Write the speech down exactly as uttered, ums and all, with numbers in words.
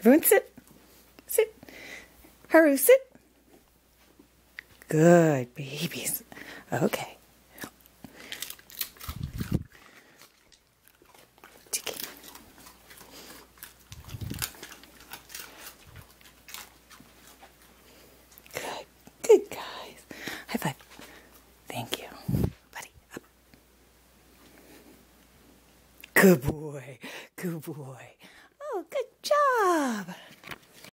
Everyone sit. Sit. Haru, sit. Good babies. Okay. Tiki. Good. Good guys. High five. Thank you. Buddy, up. Good boy. Good boy. Oh, good job.